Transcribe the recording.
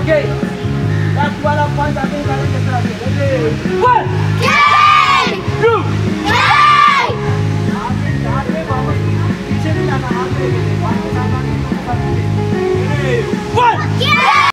Okay. That's what I'm going to do. Ready? 1.